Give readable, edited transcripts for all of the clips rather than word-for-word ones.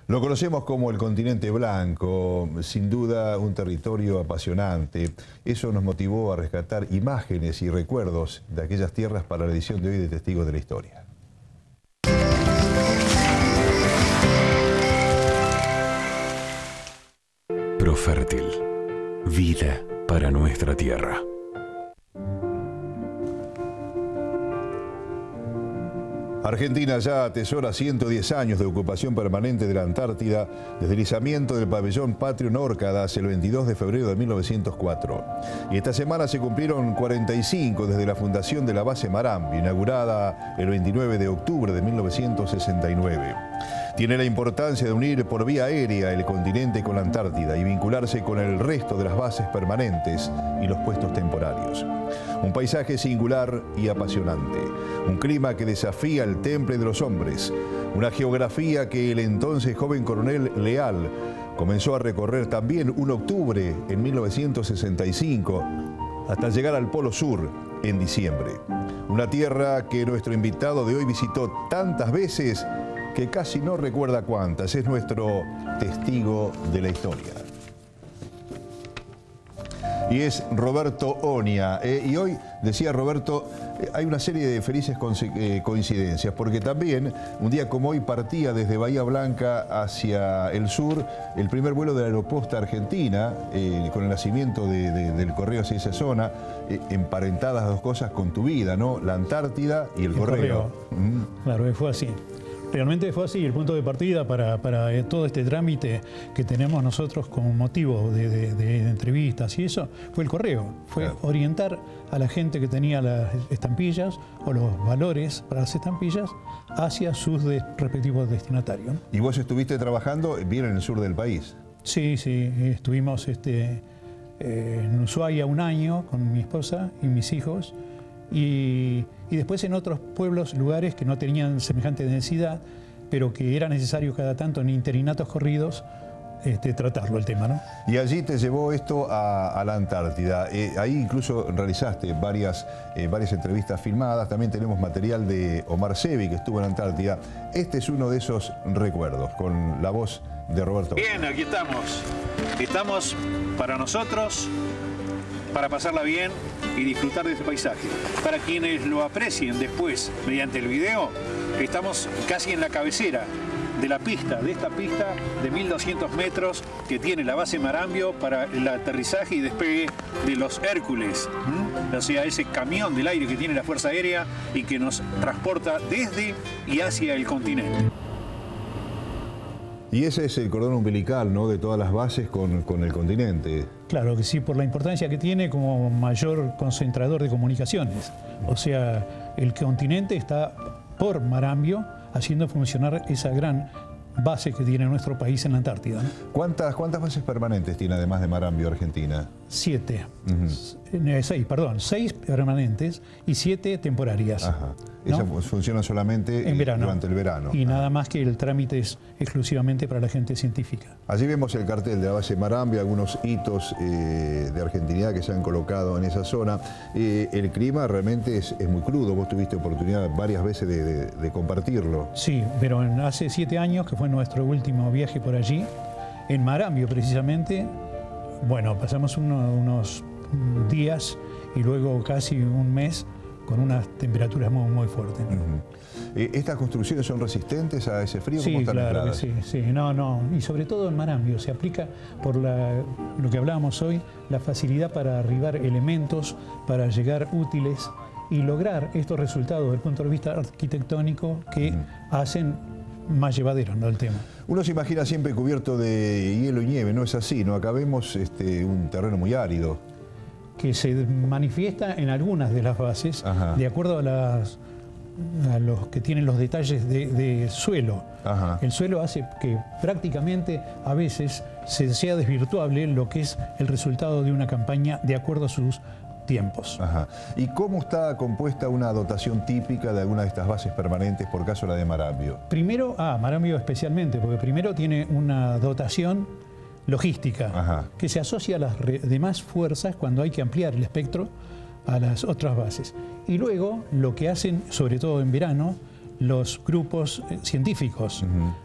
Lo conocemos como el continente blanco, sin duda un territorio apasionante. Eso nos motivó a rescatar imágenes y recuerdos de aquellas tierras para la edición de hoy de Testigos de la Historia. Profértil, vida para nuestra tierra. Argentina ya atesora 110 años de ocupación permanente de la Antártida desde el izamiento del pabellón patrio en Orcadas el 22 de febrero de 1904. Y esta semana se cumplieron 45 desde la fundación de la base Marambio, inaugurada el 29 de octubre de 1969. Tiene la importancia de unir por vía aérea el continente con la Antártida y vincularse con el resto de las bases permanentes y los puestos temporarios. Un paisaje singular y apasionante, un clima que desafía el temple de los hombres, una geografía que el entonces joven coronel Leal comenzó a recorrer también un octubre en 1965 hasta llegar al Polo Sur en diciembre. Una tierra que nuestro invitado de hoy visitó tantas veces que casi no recuerda cuántas. Es nuestro testigo de la historia. Y es Roberto Onia. Y hoy, decía Roberto, hay una serie de felices coincidencias, porque también, un día como hoy, partía desde Bahía Blanca hacia el sur el primer vuelo de la Aeroposta Argentina, con el nacimiento del correo hacia esa zona, emparentadas las dos cosas con tu vida, ¿no? La Antártida y el correo. Claro, fue así. Realmente fue así, el punto de partida para todo este trámite que tenemos nosotros como motivo de entrevistas y eso, fue el correo. Fue orientar a la gente que tenía las estampillas o los valores para las estampillas hacia sus respectivos destinatarios. ¿Y vos estuviste trabajando bien en el sur del país? Sí, sí, estuvimos en Ushuaia un año con mi esposa y mis hijos. Y después en otros pueblos, lugares que no tenían semejante densidad, pero que era necesario cada tanto en interinatos corridos tratarlo el tema, ¿no? Y allí te llevó esto a la Antártida. Ahí incluso realizaste varias entrevistas filmadas. También tenemos material de Omar Sevi, que estuvo en la Antártida. Este es uno de esos recuerdos, con la voz de Roberto. Bien, aquí estamos. Estamos para nosotros, para pasarla bien y disfrutar de este paisaje. Para quienes lo aprecien después mediante el video, estamos casi en la cabecera de la pista, de esta pista de 1200 metros que tiene la base Marambio para el aterrizaje y despegue de los Hércules. O sea, ese camión del aire que tiene la Fuerza Aérea y que nos transporta desde y hacia el continente. Y ese es el cordón umbilical, ¿no?, de todas las bases con el continente. Claro que sí, por la importancia que tiene como mayor concentrador de comunicaciones. O sea, el continente está por Marambio haciendo funcionar esa gran base que tiene nuestro país en la Antártida, ¿no? ¿Cuántas bases permanentes tiene además de Marambio Argentina? 7. 6 permanentes y 7 temporarias. Ajá. ¿No? Esas funcionan solamente en verano, durante el verano. Y nada más que el trámite es exclusivamente para la gente científica. Allí vemos el cartel de la base Marambio, algunos hitos de argentinidad que se han colocado en esa zona. El clima realmente es muy crudo. Vos tuviste oportunidad varias veces de compartirlo. Sí, pero hace 7 años, que fue nuestro último viaje por allí, en Marambio precisamente, bueno, pasamos unos días y luego casi un mes con unas temperaturas muy fuertes, ¿no? ¿Estas construcciones son resistentes a ese frío? Sí, ¿Cómo están claro que aisladas? sí. No. Y sobre todo en Marambio se aplica por lo que hablábamos hoy, la facilidad para arribar elementos, para llegar útiles y lograr estos resultados desde el punto de vista arquitectónico que hacen más llevadero, ¿no?, el tema. Uno se imagina siempre cubierto de hielo y nieve, no es así, ¿no? Acá vemos un terreno muy árido. Que se manifiesta en algunas de las bases, de acuerdo a los que tienen los detalles de suelo. El suelo hace que prácticamente a veces sea desvirtuable lo que es el resultado de una campaña de acuerdo a sus tiempos. ¿Y cómo está compuesta una dotación típica de alguna de estas bases permanentes, por caso la de Marambio? Primero, Marambio especialmente, porque primero tiene una dotación logística que se asocia a las demás fuerzas cuando hay que ampliar el espectro a las otras bases. Y luego lo que hacen, sobre todo en verano, los grupos científicos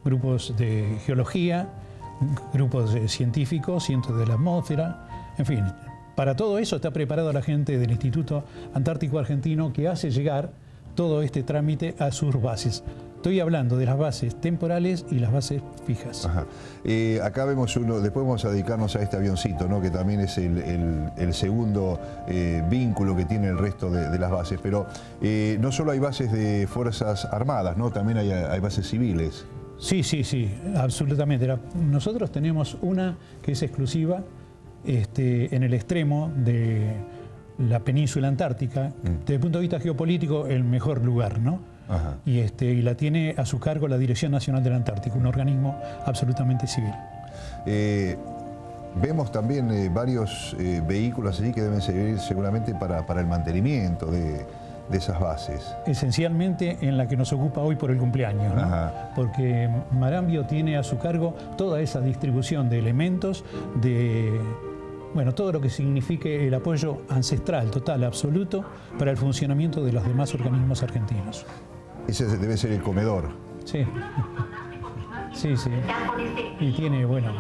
grupos de geología, grupos de científicos, cientos de la atmósfera, en fin. Para todo eso está preparada la gente del Instituto Antártico Argentino, que hace llegar todo este trámite a sus bases. Estoy hablando de las bases temporales y las bases fijas. Ajá. Acá vemos uno, después vamos a dedicarnos a este avioncito, ¿no? Que también es el segundo vínculo que tiene el resto de las bases. Pero no solo hay bases de Fuerzas Armadas, ¿no? También hay bases civiles. Sí, absolutamente. Nosotros tenemos una que es exclusiva en el extremo de la península antártica. Desde el punto de vista geopolítico, el mejor lugar, ¿no? Ajá. Y la tiene a su cargo la Dirección Nacional del Antártico, un organismo absolutamente civil. Vemos también varios vehículos allí que deben servir seguramente para el mantenimiento de esas bases. Esencialmente en la que nos ocupa hoy por el cumpleaños, ¿no? Ajá. Porque Marambio tiene a su cargo toda esa distribución de elementos, bueno, todo lo que signifique el apoyo ancestral, total, absoluto, para el funcionamiento de los demás organismos argentinos. Ese debe ser el comedor. Sí. Sí. Y tiene, bueno,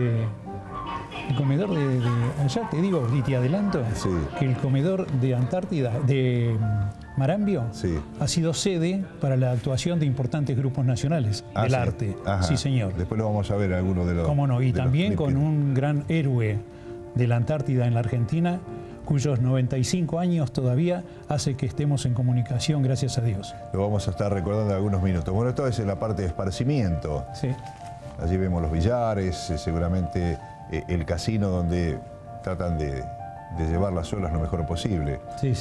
el comedor allá te digo, y te adelanto, sí, que el comedor de Antártida, de Marambio, sí, ha sido sede para la actuación de importantes grupos nacionales del arte. Ajá. Sí, señor. Después lo vamos a ver alguno de los... Cómo no, y también con un gran héroe de la Antártida en la Argentina, cuyos 95 años todavía hace que estemos en comunicación, gracias a Dios. Lo vamos a estar recordando en algunos minutos. Bueno, esto es en la parte de esparcimiento. Sí. Allí vemos los billares, seguramente el casino donde tratan de llevar las olas lo mejor posible. Sí.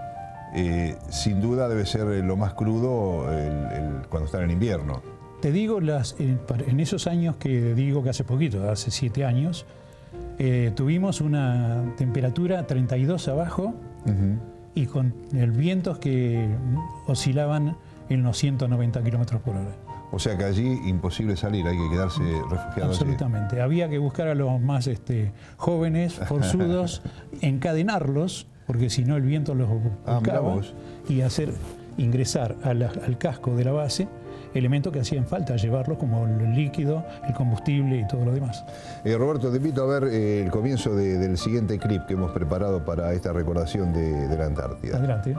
Sin duda debe ser lo más crudo cuando están en invierno. Te digo, en esos años que digo que hace poquito, hace 7 años, tuvimos una temperatura 32 abajo y con vientos que oscilaban en los 190 kilómetros por hora. O sea que allí imposible salir, hay que quedarse refugiado. Absolutamente. Allí. Había que buscar a los más jóvenes, forzudos, encadenarlos, porque si no el viento los buscaba, y hacer ingresar al casco de la base elementos que hacían falta llevarlos, como el líquido, el combustible y todo lo demás. Roberto, te invito a ver el comienzo del siguiente clip que hemos preparado para esta recordación de la Antártida. Adelante.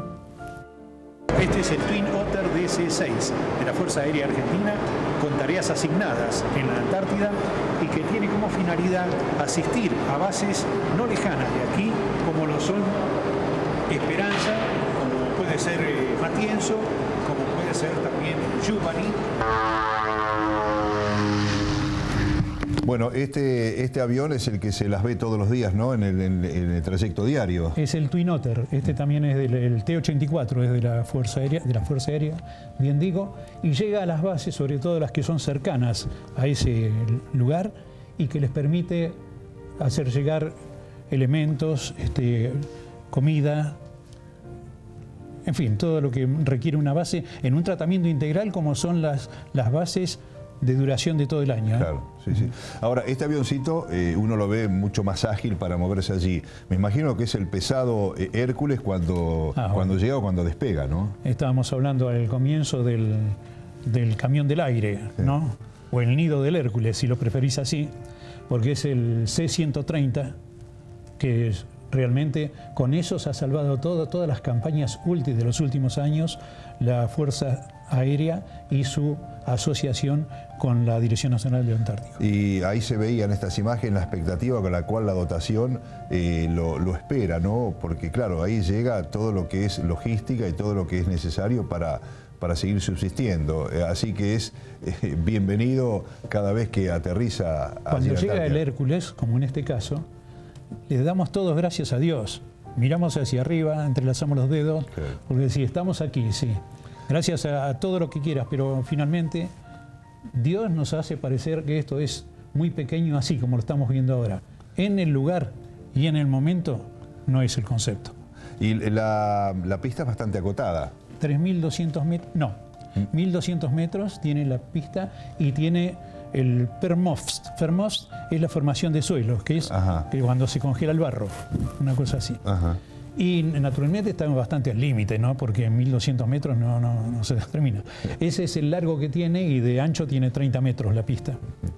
Este es el Twin Otter DC-6 de la Fuerza Aérea Argentina, con tareas asignadas en la Antártida y que tiene como finalidad asistir a bases no lejanas de aquí, como lo son Esperanza, como puede ser Matienzo, como puede ser también Yupani. Bueno, este avión es el que se las ve todos los días, ¿no? En el trayecto diario. Es el Twin Otter. Este también es del T-84, es de la Fuerza Aérea, bien digo, y llega a las bases, sobre todo las que son cercanas a ese lugar, y que les permite hacer llegar elementos, comida, en fin, todo lo que requiere una base en un tratamiento integral como son las bases de duración de todo el año. Claro, sí. Ahora, este avioncito uno lo ve mucho más ágil para moverse allí. Me imagino que es el pesado Hércules cuando llega o cuando despega, ¿no? Estábamos hablando al comienzo del camión del aire, sí, ¿no? O el nido del Hércules, si lo preferís así, porque es el C-130, que realmente con eso se ha salvado todas las campañas de los últimos años, la Fuerza Aérea y su asociación con la Dirección Nacional del Antártico. Y ahí se veía en estas imágenes la expectativa con la cual la dotación lo espera, ¿no? Porque claro, ahí llega todo lo que es logística y todo lo que es necesario para seguir subsistiendo. Así que es bienvenido cada vez que aterriza. Cuando llega el Hércules, como en este caso, le damos todos gracias a Dios. Miramos hacia arriba, entrelazamos los dedos, sí, porque si estamos aquí, sí. Gracias a todo lo que quieras, pero finalmente Dios nos hace parecer que esto es muy pequeño, así como lo estamos viendo ahora. En el lugar y en el momento no es el concepto. Y la pista es bastante acotada. 3.200 metros, no, 1.200 metros tiene la pista y tiene el permafrost. Permafrost es la formación de suelos, que es que cuando se congela el barro, una cosa así. Ajá. Y naturalmente estamos bastante al límite, ¿no? Porque en 1200 metros no se termina. Ese es el largo que tiene y de ancho tiene 30 metros la pista.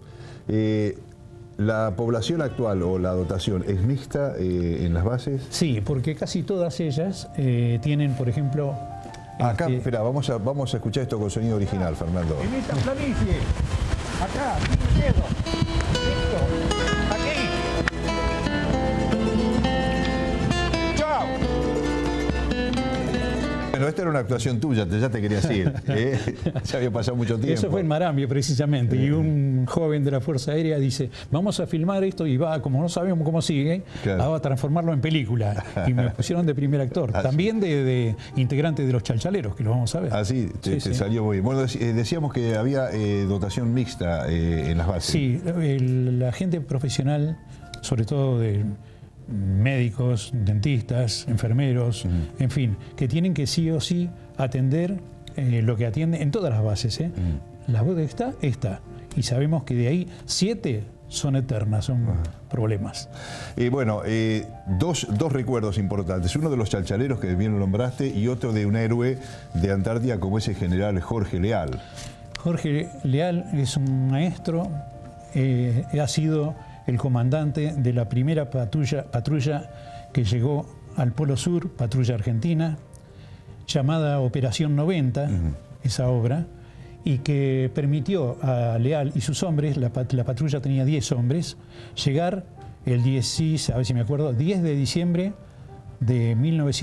¿La población actual o la dotación es mixta en las bases? Sí, porque casi todas ellas tienen, por ejemplo... Acá, espera, vamos a escuchar esto con sonido original, Fernando. En esta planicie, acá, sin miedo, listo, aquí. ¡Chao! Bueno, esta era una actuación tuya, ya te querías ir. Ya había pasado mucho tiempo. Eso fue en Marambio, precisamente. Y un joven de la Fuerza Aérea dice, vamos a filmar esto y va, como no sabemos cómo sigue, claro, a transformarlo en película. Y me pusieron de primer actor. También de integrante de los Chalchaleros, que lo vamos a ver. Ah, sí, te salió muy bien. Bueno, decíamos que había dotación mixta en las bases. Sí, la gente profesional, sobre todo de médicos, dentistas, enfermeros, en fin, que tienen que sí o sí atender lo que atiende en todas las bases. La voz está. Y sabemos que de ahí 7 son eternas, son problemas. Bueno, dos recuerdos importantes. Uno de los chalchaleros que bien lo nombraste y otro de un héroe de Antártida como es el general Jorge Leal. Jorge Leal es un maestro, ha sido el comandante de la primera patrulla que llegó al Polo Sur, patrulla argentina, llamada Operación 90, esa obra, y que permitió a Leal y sus hombres, la patrulla tenía 10 hombres, llegar el 10, a ver si me acuerdo, 10 de diciembre de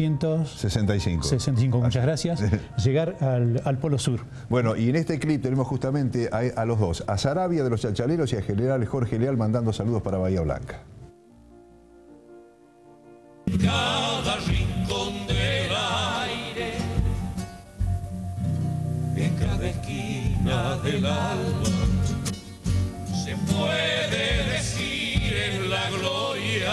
1965, muchas gracias, llegar al Polo Sur. Bueno, y en este clip tenemos justamente a los dos, a Sarabia de los Chalchaleros y al general Jorge Leal mandando saludos para Bahía Blanca. Cada rincón del aire, en cada esquina del alma, se puede decir en la gloria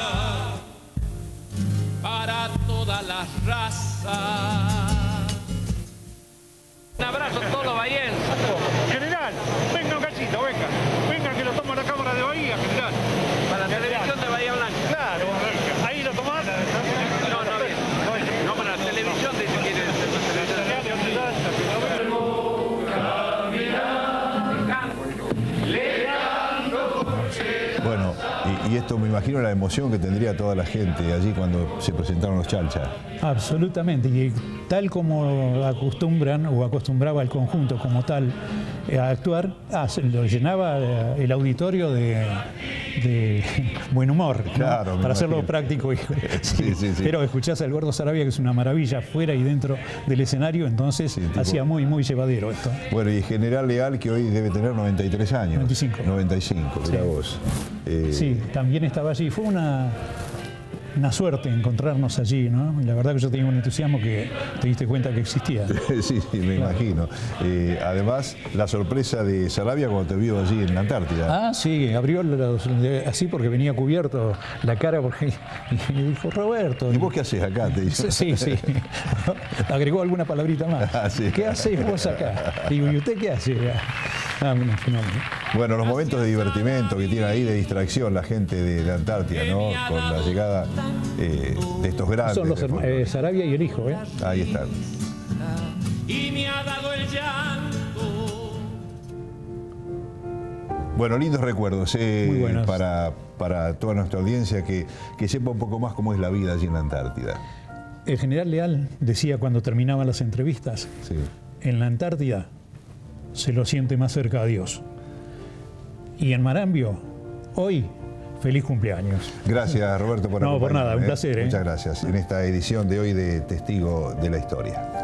para todas las razas. Un abrazo a todos los bahienses. General, venga un cachito, venga que lo toma la cámara de Bahía, general. Para la televisión de Bahía Blanca. Claro, ahí lo tomás. No, para la televisión de si quiere. Bueno, y esto me imagino la emoción que tendría toda la gente allí cuando se presentaron los Chalchas. Absolutamente, y tal como acostumbran o acostumbraba el conjunto como tal a actuar, lo llenaba el auditorio de buen humor, ¿no? Claro, para hacerlo práctico. Sí. Pero escuchás al Gordo Sarabia, que es una maravilla fuera y dentro del escenario, entonces hacía muy llevadero esto. Bueno, y General Leal, que hoy debe tener 93 años. 95, mira vos. Sí, también estaba allí. Fue una suerte encontrarnos allí, ¿no? La verdad que yo tenía un entusiasmo que te diste cuenta que existía. Sí, me imagino. Además, la sorpresa de Sarabia cuando te vio allí en la Antártida. Ah, sí, abrió así porque venía cubierto la cara porque y dijo, Roberto. ¿Y vos qué haces acá? Te dice. Sí. Agregó alguna palabrita más. Sí. ¿Qué haces vos acá? Digo, ¿y usted qué hace? Bueno, los momentos de divertimento que tiene ahí, de distracción la gente de Antártida, ¿no? Con la llegada de estos grandes. Son los Sarabia y el hijo, ¿eh? Ahí están. Y me ha dado el llanto. Bueno, lindos recuerdos Muy buenos. para toda nuestra audiencia que sepa un poco más cómo es la vida allí en la Antártida. El general Leal decía cuando terminaban las entrevistas, en la Antártida se lo siente más cerca a Dios. Y en Marambio, hoy, feliz cumpleaños. Gracias, Roberto, por acompañarnos. No, por nada, un placer. Muchas gracias. En esta edición de hoy de Testigo de la Historia.